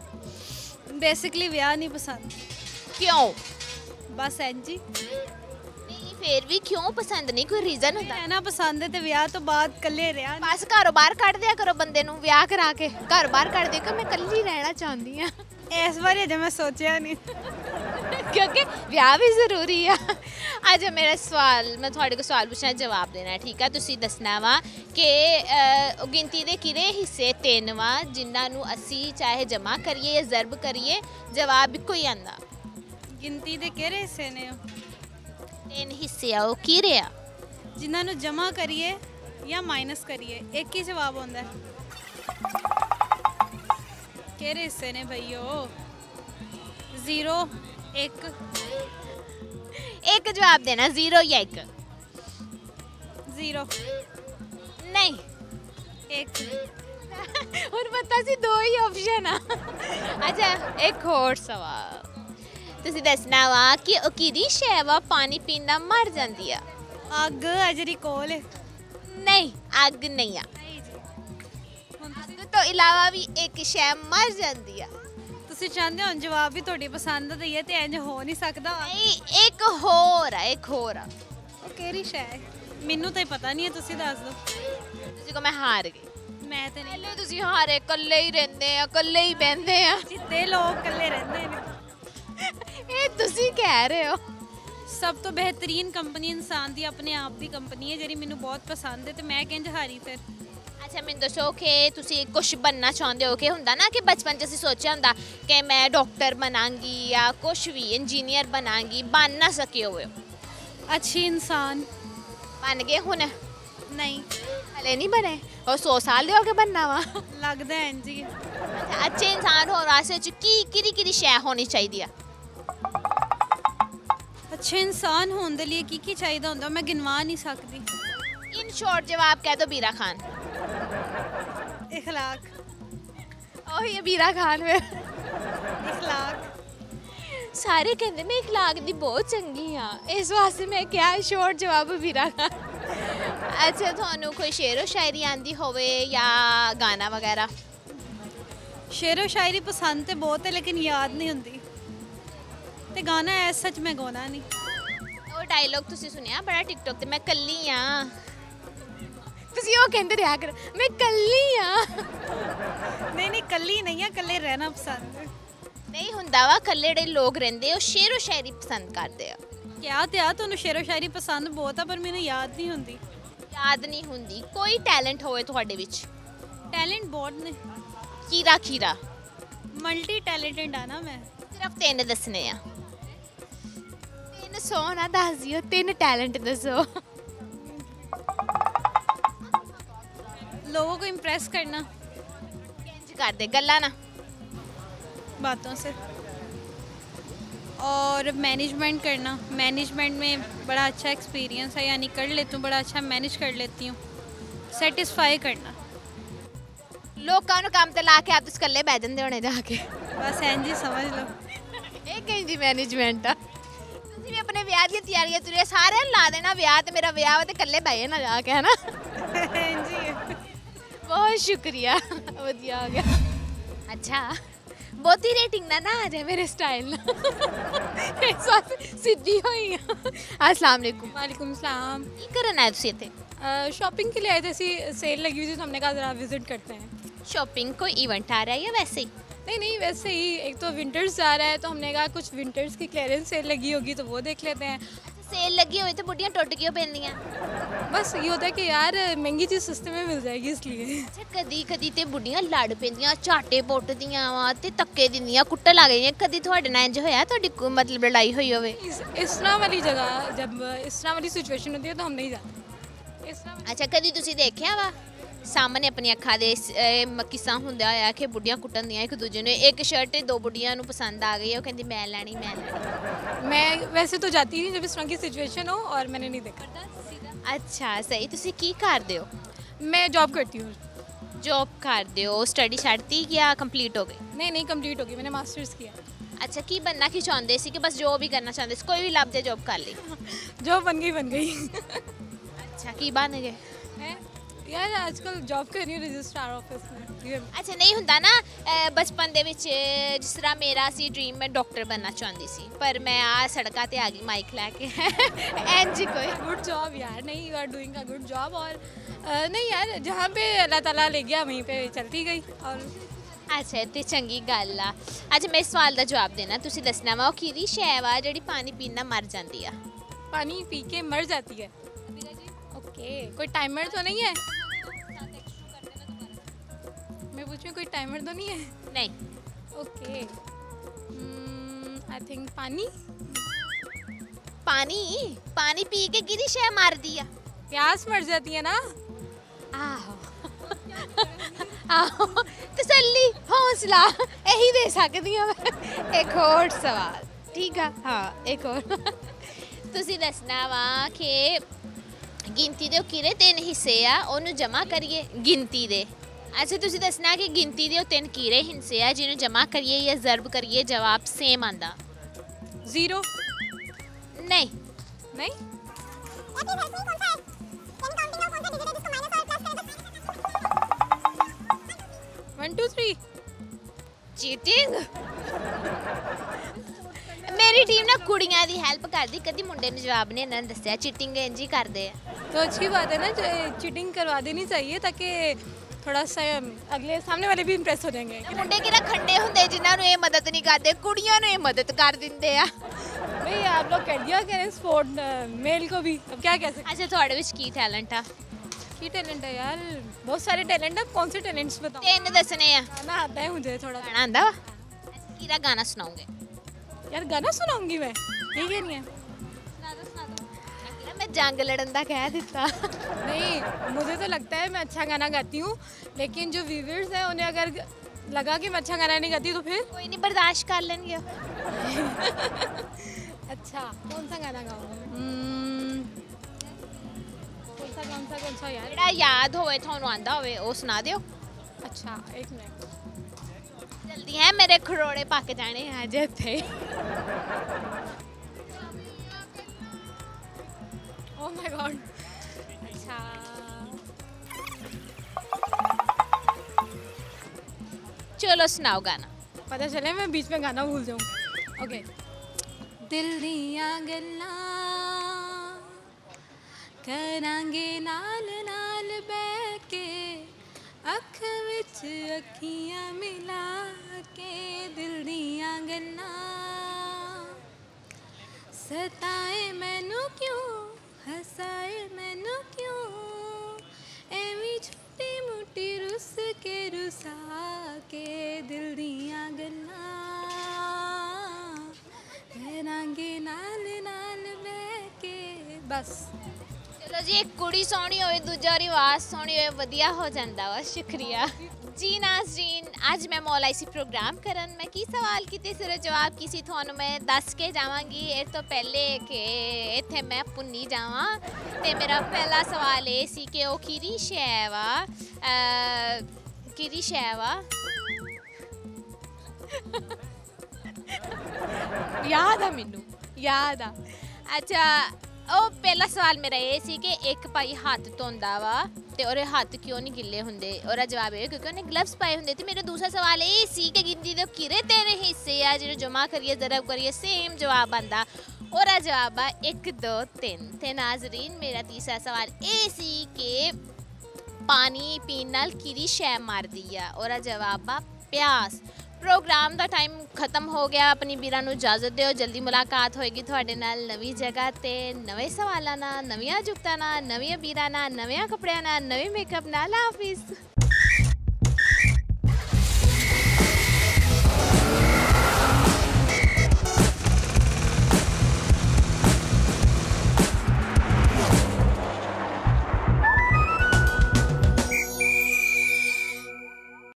ਬੇਸਿਕਲੀ ਵਿਆਹ ਨਹੀਂ ਪਸੰਦ। ਕਿਉਂ? ਬਸ ਇੰਜ ਹੀ। ਨਹੀਂ ਫਿਰ ਵੀ ਕਿਉਂ ਪਸੰਦ ਨਹੀਂ? ਕੋਈ ਰੀਜ਼ਨ ਹੁੰਦਾ? ਰਹਿਣਾ ਪਸੰਦ ਹੈ ਤੇ ਵਿਆਹ ਤੋਂ ਬਾਅਦ ਇਕੱਲੇ ਰਿਹਾ। ਬਸ ਘਰੋਂ ਬਾਹਰ ਕੱਢ ਦਿਆ ਕਰੋ ਬੰਦੇ ਨੂੰ, ਵਿਆਹ ਕਰਾ ਕੇ ਘਰ ਬਾਹਰ ਕੱਢ ਦੇ ਕਿ ਮੈਂ ਇਕੱਲੀ ਰਹਿਣਾ ਚਾਹੁੰਦੀ ਆ। ਇਸ ਵਾਰੀ ਅਜੇ ਮੈਂ ਸੋਚਿਆ ਨਹੀਂ। ਕਿਉਂਕਿ ਵਿਆਹ ਵੀ ਜ਼ਰੂਰੀ ਆ। ਅੱਜ ਮੇਰਾ ਸਵਾਲ, ਮੈਂ ਤੁਹਾਡੇ ਕੋਲ ਸਵਾਲ ਪੁੱਛਣਾ, ਜਵਾਬ ਦੇਣਾ, ਠੀਕ ਆ? ਤੁਸੀਂ ਦੱਸਣਾ ਵਾ ਕਿ ਗਿਣਤੀ ਦੇ ਕਿਹੜੇ ਹਿੱਸੇ 3 ਵਾ ਜਿਨ੍ਹਾਂ ਨੂੰ ਅਸੀਂ ਚਾਹੇ ਜਮਾ ਕਰੀਏ ਜਾਂ ਜ਼ਰਬ ਕਰੀਏ, ਜਵਾਬ ਇੱਕੋ ਹੀ ਆਂਦਾ। ਗਿਣਤੀ ਦੇ ਕਿਹੜੇ ਹਿੱਸੇ ਨੇ? 3 ਹਿੱਸੇ ਆ, ਉਹ ਕਿਹੜੇ ਆ? ਜਿਨ੍ਹਾਂ ਨੂੰ ਜਮਾ ਕਰੀਏ ਜਾਂ ਮਾਈਨਸ ਕਰੀਏ, ਇੱਕ ਹੀ ਜਵਾਬ ਆਉਂਦਾ ਹੈ। ਕਿਹੜੇ ਹਿੱਸੇ ਨੇ ਭਈਓ? 0 1। ਇੱਕ ਜਵਾਬ ਦੇਣਾ, 0 ਜਾਂ 1। 0 ਨਹੀਂ 1। ਹੁਣ ਪਤਾ ਸੀ 2 ਹੀ ਆਪਸ਼ਨ ਆ। ਅੱਛਾ ਇੱਕ ਹੋਰ ਸਵਾਲ, ਤੁਸੀਂ ਦੱਸਣਾ ਵਾ ਕਿ ਉਹ ਕਿਹਦੀ ਸ਼ੈ ਵਾ ਪਾਣੀ ਪੀਣ ਨਾਲ ਮਰ ਜਾਂਦੀ ਆ? ਅੱਗ ਅਜਰੀ ਕੋਲ ਹੈ। ਨਹੀਂ ਅੱਗ ਨਹੀਂ ਆ। ਅੱਗ ਤੋਂ ਇਲਾਵਾ ਵੀ ਇੱਕ ਸ਼ੈ ਮਰ ਜਾਂਦੀ ਆ। ਤੁਸੀਂ ਚਾਹੁੰਦੇ ਹੋ ਜਵਾਬ ਵੀ ਤੁਹਾਡੀ ਪਸੰਦ ਦਾ ਹੀ ਹੈ ਤੇ ਇੰਜ ਹੋ ਨਹੀਂ ਸਕਦਾ। ਨਹੀਂ ਇੱਕ ਹੋਰ ਆ, ਇੱਕ ਹੋਰ ਆ। ਉਹ ਕਿਹੜੀ ਸ਼ੈ ਹੈ? ਮੈਨੂੰ ਤਾਂ ਪਤਾ ਨਹੀਂ ਹੈ, ਤੁਸੀਂ ਦੱਸ ਦਿਓ। ਤੁਸੀਂ ਕਹੋ ਮੈਂ ਹਾਰ ਗਈ। ਮੈਂ ਤੇ ਨਹੀਂ। ਪਹਿਲੇ ਤੁਸੀਂ ਹਾਰੇ, ਇਕੱਲੇ ਹੀ ਰਹਿੰਦੇ ਆ, ਇਕੱਲੇ ਹੀ ਬਹਿੰਦੇ ਆ। ਜਿੱਤੇ ਲੋਕ ਇਕੱਲੇ ਰਹਿੰਦੇ ਨੇ। ਇਹ ਤੁਸੀਂ ਕਹਿ ਰਹੇ ਹੋ। ਸਭ ਤੋਂ ਬਿਹਤਰੀਨ ਕੰਪਨੀ ਇਨਸਾਨ ਦੀ ਆਪਣੇ ਆਪ ਦੀ ਕੰਪਨੀ ਹੈ ਜਿਹੜੀ ਮੈਨੂੰ ਬਹੁਤ ਪਸੰਦ ਹੈ ਤੇ ਮੈਂ ਕਿੰਜ ਹਾਰੀ ਫਿਰ। ਅੱਛਾ ਮੈਨੂੰ ਦੱਸੋ ਕਿ ਤੁਸੀਂ ਕੁਝ ਬਣਨਾ ਚਾਹੁੰਦੇ ਹੋ ਕਿ ਹੁੰਦਾ ਨਾ ਕਿ ਬਚਪਨ 'ਚ ਅਸੀਂ ਸੋਚਿਆ ਹੁੰਦਾ ਕਿ ਮੈਂ ਡਾਕਟਰ ਬਣਾਂਗੀ ਜਾਂ ਕੁਝ ਵੀ ਇੰਜੀਨੀਅਰ ਬਣਾਂਗੀ, ਬਣ ਨਾ ਸਕੇ ਹੋਵੇ। ਅੱਛੀ ਇਨਸਾਨ ਬਣ ਗਏ ਹੁਣ? ਨਹੀਂ ਹਲੇ ਨਹੀਂ ਬਣੇ? ਉਹ 100 ਸਾਲ ਦੇ ਹੋ ਕੇ ਬਣਨਾ ਵਾ? ਲੱਗਦਾ ਹੈ ਜੀ। ਅੱਛਾ ਅੱਛੇ ਇਨਸਾਨ ਹੋਣ ਵਾਸਤੇ ਕਿਹੜੀ ਸ਼ੈ ਹੋਣੀ ਚਾਹੀਦੀ ਆ? ਅੱਛੇ ਇਨਸਾਨ ਹੋਣ ਦੇ ਲਈ ਕੀ ਚਾਹੀਦਾ ਹੁੰਦਾ ਮੈਂ ਗਿਣਵਾ ਨਹੀਂ ਸਕਦੀ। ਇਨ ਸ਼ਾਰਟ ਜਵਾਬ ਕਹਿ ਦੋ ਬੀਰਾ ਖਾਨ। इखलाक। ਉਹੀ ਹੈ ਬੀਰਾ ਖਾਨ ਫਿਰ। इखलाक। ਸਾਰੇ ਕਹਿੰਦੇ ਨੇ ਇਖਲਾਕ ਦੀ ਬਹੁਤ ਚੰਗੀ ਆ, ਇਸ ਵਾਸਤੇ ਮੈਂ ਕਿਹਾ ਸ਼ਾਰਟ ਜਵਾਬ ਬੀਰਾ ਖਾਨ। ਅੱਛਾ ਤੁਹਾਨੂੰ ਕੋਈ ਸ਼ੇਰੋ ਸ਼ਾਇਰੀ ਆਂਦੀ ਹੋਵੇ ਜਾਂ ਗਾਣਾ ਵਗੈਰਾ? शेरो शायरी पसंद तो बहुत है लेकिन याद नहीं होती ਤੇ ਗਾਣਾ ਐ ਸੱਚ ਮੈਂ ਗਾਉਣਾ ਨਹੀਂ। ਉਹ ਡਾਇਲੌਗ ਤੁਸੀਂ ਸੁਣਿਆ ਬੜਾ ਟਿਕਟੌਕ ਤੇ, ਮੈਂ ਕੱਲੀ ਆ। ਤੁਸੀਂ ਉਹ ਕਹਿੰਦੇ ਰਿਹਾ ਕਰ ਮੈਂ ਕੱਲੀ ਆ। ਨਹੀਂ ਕੱਲੀ ਨਹੀਂ ਆ, ਕੱਲੇ ਰਹਿਣਾ ਪਸੰਦ ਨਹੀਂ ਹੁੰਦਾ ਵਾ, ਕੱਲੇ ਜਿਹੜੇ ਲੋਕ ਰਹਿੰਦੇ ਉਹ ਸ਼ੇਰੋ ਸ਼ਾਇਰੀ ਪਸੰਦ ਕਰਦੇ ਆ। ਕਿਹਾ ਤੇ ਆ ਤੁਹਾਨੂੰ ਸ਼ੇਰੋ ਸ਼ਾਇਰੀ ਪਸੰਦ ਬਹੁਤ ਆ ਪਰ ਮੈਨੂੰ ਯਾਦ ਨਹੀਂ ਹੁੰਦੀ। ਯਾਦ ਨਹੀਂ ਹੁੰਦੀ? ਕੋਈ ਟੈਲੈਂਟ ਹੋਵੇ ਤੁਹਾਡੇ ਵਿੱਚ? ਟੈਲੈਂਟ ਬਹੁਤ ਨੇ। ਖੀਰਾ ਮਲਟੀ ਟੈਲੈਂਟਡ ਆ ਨਾ ਮੈਂ। ਸਿਰਫ 3 ਦੱਸਣੇ ਆ। 3 ਸੋਨਾ ਦੱਸ ਦਿਓ, 3 ਟੈਲੈਂਟ ਦੱਸੋ। लोगों को इम्प्रेस करना। कैंज कर दे गल्ला ना बातों से। और मैनेजमेंट करना, मैनेजमेंट में बड़ा अच्छा एक्सपीरियंस है, यानी कर लेती हूँ, बड़ा अच्छा मैनेज कर लेती हूँ। सेटिस्फाई करना। लोगों को काम ते ला के आप इकल्ले बह जाते होने जाके। बस एंज ही समझ लो। ਇਹ ਕਹਿੰਦੀ ਮੈਨੇਜਮੈਂਟ ਆ। ਤੁਸੀਂ ਵੀ ਆਪਣੇ ਵਿਆਹ ਦੀਆਂ ਤਿਆਰੀਆਂ ਤੁਰੇ ਸਾਰਿਆਂ ਨੂੰ ਲਾ ਦੇਣਾ ਵਿਆਹ ਤੇ ਮੇਰਾ ਵਿਆਹ ਵਾ ਤੇ ਇਕੱਲੇ ਬਹਿ ਜਾਣਾ ਜਾ ਕੇ, ਹਨਾ? ਬਹੁਤ ਸ਼ੁਕਰੀਆ, ਵਧੀਆ ਹੋ ਗਿਆ। ਅੱਛਾ ਬਹੁਤੀ ਰੇਟਿੰਗ ਨਾ ਆ ਜਾਏ ਮੇਰੇ ਸਟਾਈਲ ਨਾਲ। ਇਸ ਵਾਸਤੇ ਸਿੱਧੀ ਹੋਈ ਆ। अस्सलाम वालेकुम। वालेकुम सलाम। ਕੀ ਕਰਨ ਆਏ ਤੁਸੀਂ ਇੱਥੇ? शॉपिंग के लिए आए थे, ऐसी सेल लगी हुई थी तो हमने कहा ज़रा विजिट करते हैं। शॉपिंग कोई इवेंट आ रहा है या वैसे ही? नहीं वैसे ही, एक तो विंटर्स जा रहा है तो हमने कहा कुछ विंटर्स की क्लियरेंस सेल लगी होगी तो वो देख लेते हैं। सेल लगी हुई तो बुढ़ियाँ टुट क्यों पैंदियां? बस ये होता है कि यार महंगी चीज़ सस्ते में मिल जाएगी इसलिए। अच्छा कदी कदी ते बुढ़ियाँ लड़ पैंदियां, झाटे पुट्टदियां वा ते धक्के दिंदियां, कुट्टन लग जाइयां। कदी तुहाडे नाल इंज होया तुहाडी मतलब लड़ाई हुई होवे? इस तरह वाली जगह जब इस तरह वाली सिचुएशन होती है तो हम नहीं जाते। अच्छा कदी तुसी देखिया वा सामने अपनी अखा दे किस्सा हुंदा होया कि बुढ़ियाँ कुट्टन दियां एक दूजे ने? एक शर्ट 2 बुढ़ियाँ नूं पसंद आ गई, वो कहंदी मैं लैनी। मैं वैसे तो जाती नहीं जब इस तरह की सिचुएशन हो, और मैंने नहीं देखा। अच्छा सही। तुसी की करदे हो? मैं जॉब करती हूँ। जॉब करदे हो? स्टडी छड्डती या कंप्लीट हो गई? नहीं कंप्लीट हो गई, मैंने मास्टर्स किया। अच्छा की बनना की चाहते सी कि बस जॉब ही करना चाहते? कोई भी लभदे जॉब कर ली? जॉब बन गई। अच्छा की बन गए? यार आजकल जॉब कर रही हूँ रजिस्ट्रार ऑफिस में। अच्छा नहीं ਹੁੰਦਾ ਨਾ ਬਚਪਨ ਦੇ ਵਿੱਚ ਜਿਸ ਤਰ੍ਹਾਂ ਮੇਰਾ ਸੀ ਡ੍ਰੀਮ, ਮੈਂ ਡਾਕਟਰ बनना ਚਾਹੁੰਦੀ ਸੀ पर मैं ਆ ਸੜਕਾਂ ਤੇ ਆ ਗਈ ਮਾਈਕ ਲੈ ਕੇ। ਐਂਜ कोई गुड जॉब यार, नहीं you are doing a good job. और नहीं यार जहाँ पे अल्लाह ताला ले गया वहीं पे चलती गई। और अच्छा ਤੇ ਚੰਗੀ ਗੱਲ ਆ। ਅੱਜ ਮੈਂ ਇਸ ਸਵਾਲ ਦਾ ਜਵਾਬ ਦੇਣਾ, ਤੁਸੀਂ ਦੱਸਣਾ ਵਾ ਉਹ ਕਿਹੜੀ ਸ਼ੈ ਵਾ ਜਿਹੜੀ ਪਾਣੀ ਪੀਣ ਨਾਲ ਮਰ ਜਾਂਦੀ ਆ? पानी पी के मर जाती है? ओके कोई टाइमर तो नहीं है? मैं पूछ रही हूँ कोई टाइमर तो नहीं है? नहीं। ओके आई थिंक पानी। पानी पी के किहदी शै मरदी आ? प्यास मर जाती है ना। आहो आहो तसल्ली हौसला यही दे सकती हूँ मैं। एक और सवाल ठीक है? हाँ एक और। तुसी दसना वा कि गिनती दे किहड़े 3 हिस्से आ, ओनू जमा करिए गिनती दे। अच्छा तुसी दसना कि गिनती दे 3 किहड़े हिस्से आ जिन्हों जमा करिए या ज़रब करिए जवाब सेम आंदा? 0। नहीं 1 2 3 चीटिंग। मेरी टीम ना कुड़ियां दी हेल्प करदी, कदी मुंडे नूं जवाब नहीं इन्हां ने दस्सिया। चीटिंग इंज ही करदे आ। तो अच्छी बात है ना, चीटिंग करवा देनी चाहिए ताकि थोड़ा सा अगले सामने वाले भी इंप्रेस हो जाएंगे। मुंडे किहड़ा खंडे हुंदे जिन्हां नूं ये मदद नहीं करदे, कुड़ियां नूं ये मदद कर दिंदे आ। भाई आप लोग कर दिया करें स्पोर्ट मेल को भी, अब क्या कह सकते। अच्छा ਤੁਹਾਡੇ ਵਿੱਚ ਕੀ ਟੈਲੈਂਟ ਆ? की टैलेंट है यार, बहुत सारे टैलेंट है, कौन से टैलेंट्स बताओ। ਤਿੰਨ ਦੱਸਣੇ ਆ। गाना आता है मुझे थोड़ा। ਗਾਣਾ ਆਂਦਾ ਵਾ? ਕਿਹੜਾ ਗਾਣਾ ਸੁਣਾਓਗੇ? यार गाना सुनाऊंगी मैं, ठीक है नहीं है। मैं जंग लड़न का कह दिता। नहीं, मुझे तो लगता है मैं अच्छा गाना गाती हूँ, लेकिन जो व्यूअर्स हैं उन्हें अगर लगा कि मैं अच्छा गाना नहीं गाती तो फिर कोई नहीं, बर्दाश्त कर लेंगे। अच्छा, कौन सा गाना गाऊँ? कौन सा यार? ਜਿਹੜਾ याद होवे ਤੁਹਾਨੂੰ ਆਂਦਾ ਹੋਵੇ ਉਹ ਸੁਣਾ ਦਿਓ। अच्छा, एक मिनट। जल्दी है, मेरे खरोड़े पाके जाने हैं आज इत्थे। Oh my God. अच्छा, चलो सुनाओ गाना। पता चले मैं बीच में गाना भूल जाऊँ। ओके। दिल दियां गल्लां करांगे नाल नाल बैठ के, अख विच अखियां मिला के, दिल दियां गल्लां सताए मैनू क्यों, हसाए मैनू क्यों, एवी छोटी मोटी रुस के रुसा के, दिल दियां गल्लां करांगे नाल नाल बैठ के। बस चलो जी, एक कुड़ी सोहनी होवे दूजा रिवाज सोहनी होवे वधिया हो जांदा वा। शुक्रिया जी नाज़रीन। अज मैं मौला इसी प्रोग्राम करन मैं की सवाल कीते सिर जवाब की सी थानू मैं दस के जावांगी इस तो पहले कि इत्थे मैं भुन्नी जावां। ते मेरा पहला सवाल ये सी कि ओह किहड़ी शै वा, किहड़ी शै वा? याद आ मैनू, याद आ। अच्छा, ਉਹ ਪਹਿਲਾ ਸਵਾਲ ਮੇਰਾ ਇਹ ਸੀ ਕਿ ਇੱਕ ਭਾਈ ਹੱਥ ਧੋਂਦਾ ਵਾ ਤੇ ਉਹਦੇ ਹੱਥ ਕਿਉਂ ਨਹੀਂ ਗਿੱਲੇ ਹੁੰਦੇ? ਉਹਦਾ ਜਵਾਬ ਇਹ ਕਿਉਂਕਿ ਉਹਨੇ ਗਲਵਸ ਪਾਏ ਹੁੰਦੇ। ਤੇ ਮੇਰਾ ਦੂਸਰਾ ਸਵਾਲ ਇਹ ਸੀ ਕਿ ਗਿਣਤੀ ਦੇ ਕਿਰੇ ਤੇਰੇ ਹਿੱਸੇ ਆ ਜਿਹੜੇ ਜਮਾ ਕਰੀਏ ਜ਼ਰਬ ਕਰੀਏ ਸੇਮ ਜਵਾਬ ਆਂਦਾ। ਉਹਦਾ ਜਵਾਬ ਆ 1 2 3। ਤੇ ਨਾਜ਼ਰੀਨ ਮੇਰਾ ਤੀਸਰਾ ਸਵਾਲ ਇਹ ਸੀ ਕਿ ਪਾਣੀ ਪੀਣ ਨਾਲ ਕਿਹੜੀ ਸ਼ੈ ਮਰਦੀ ਆ? ਉਹਦਾ ਜਵਾਬ ਆ ਪਿਆਸ। प्रोग्राम का टाइम खत्म हो गया, अपनी बीरा नूं इजाजत दो। जल्दी मुलाकात होएगी तुहाडे नाल नवी जगह ते नवे सवालों नाल, नवीआं जुगतां नाल, नवीआं बीरां नाल, नवीआं कपड़ियां नाल, नवे मेकअप नाल। हाफिज़।